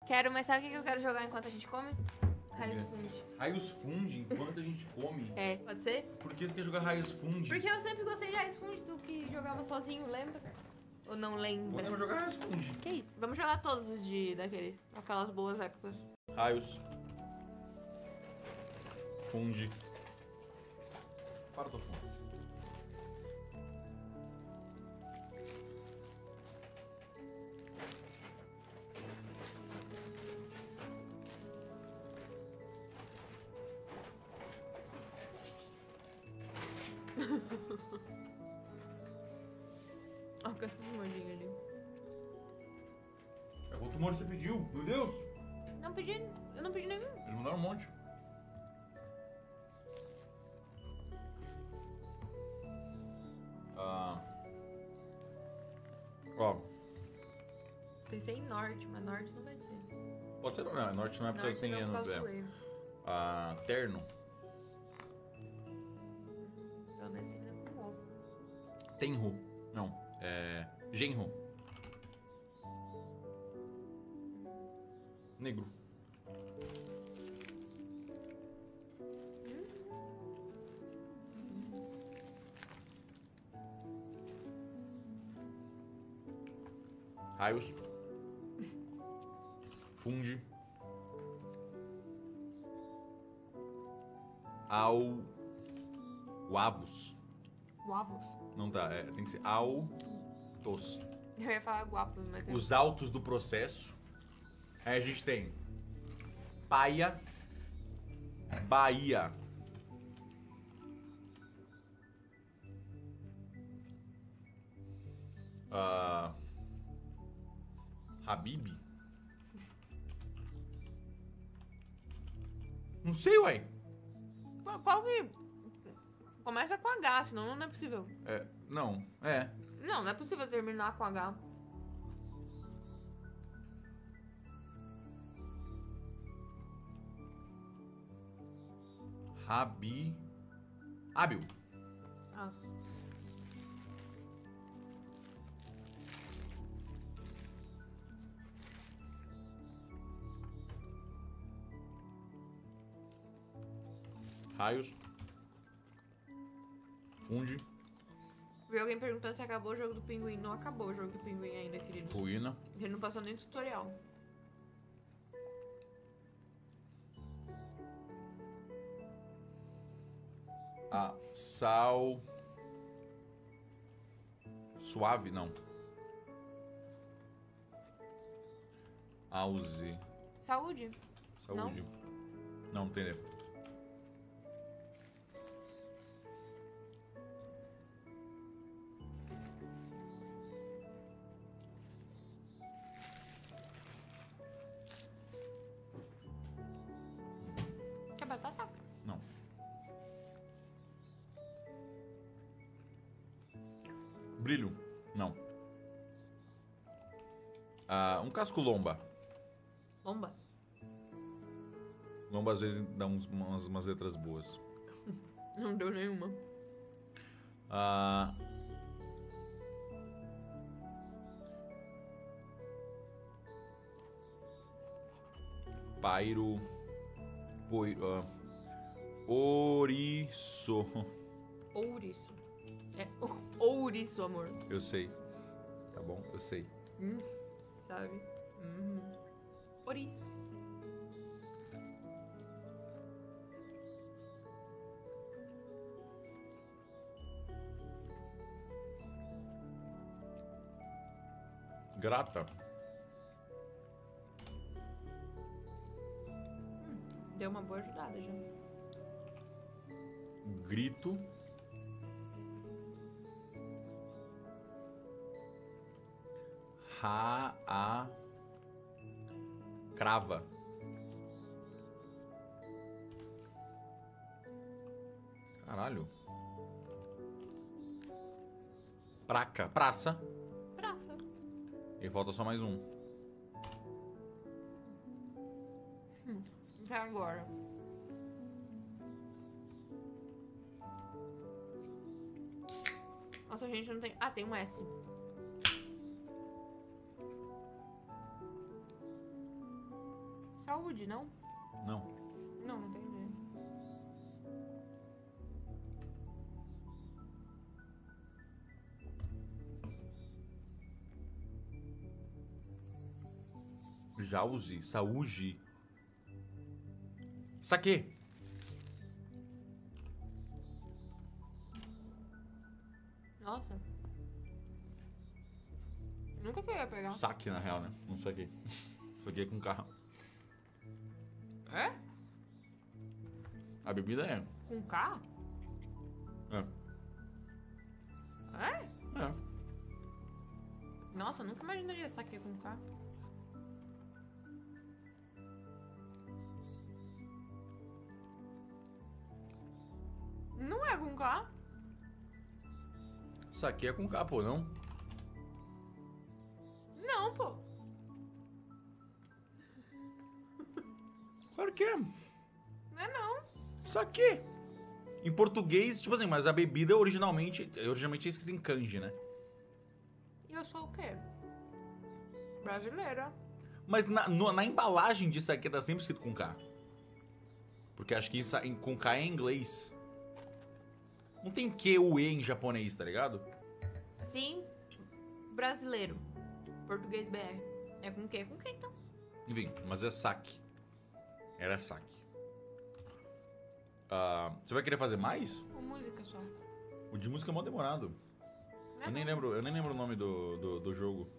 Quero, mas sabe o que eu quero jogar enquanto a gente come? Raios Fundi. Raios Fundi enquanto a gente come? É, pode ser? Por que você quer jogar Raios Fundi? Porque eu sempre gostei de Raios Fundi, tu que jogava sozinho, lembra? Ou não lembra? Podemos jogar Raios Fundi. Que isso? Vamos jogar todos os aquelas boas épocas. Raios Fundi. Para do fundo. Olha com essas mordinhas ali. É quanto molho você pediu? Meu Deus! Não pedi, eu não pedi nenhum. Eles mandaram um monte. Ó. Pensei em norte, mas norte não vai ser. Pode ser, não, norte não é porque Norte tem não, por causa do velho. erro. Terno. Pelo menos ainda com ovo. Tenru. Não. Genro. Negro. Raios. Fundi. Guavos. Guavos. Não tá, tem que ser autos. Eu ia falar guapos, mas tem... Os autos do processo. Aí a gente tem Paia, Bahia. Habib? Não sei, ué. Qual que... Começa com H, senão não é possível. Não, Não, não é possível terminar com H. Hábil. Ah. Raios. Fundi. Vi alguém perguntando se acabou o jogo do pinguim. Não acabou o jogo do pinguim ainda, querido. Ruína. Ele não passou nem tutorial. Sal. Suave, não. Auzi. Saúde. Saúde. Não entendeu. Quer batata? Não. Brilho? Não. Um casco lomba. Lomba. Lomba às vezes dá umas letras boas. Não deu nenhuma. Pairo. Ouriço. Ouriço. É ouriço, amor. Eu sei. Tá bom? Eu sei. Sabe? Ouriço. Grata. Deu uma boa ajudada já. Grito. Crava. Caralho. Praça. Praça. E falta só mais um. Até agora. Nossa, a gente não tem... Ah, tem um S. Saúde, não? Não. Não, não entendi. Jause, saúde. Saque. Nossa. Nunca que eu ia pegar. Saque, na real, né? Não saquei. Saquei com carro. É? A bebida é. Com K? É. É? É. Nossa, eu nunca imaginaria saque com K. Não é com K? Saque é com K, pô, não? Não, pô. Claro que é. Não é não. Saque. Em português, tipo assim, mas a bebida originalmente é escrita em kanji, né? E eu sou o quê? Brasileira. Mas na embalagem de saque tá sempre escrito com K. Porque acho que com K é em inglês. Não tem Q ou E em japonês, tá ligado? Sim. Brasileiro. Português BR. É com quê? Com quê, então? Enfim, mas é saque. Era saque. Ah, você vai querer fazer mais? Com música só. O de música é mó demorado. Não é Eu nem lembro o nome do jogo.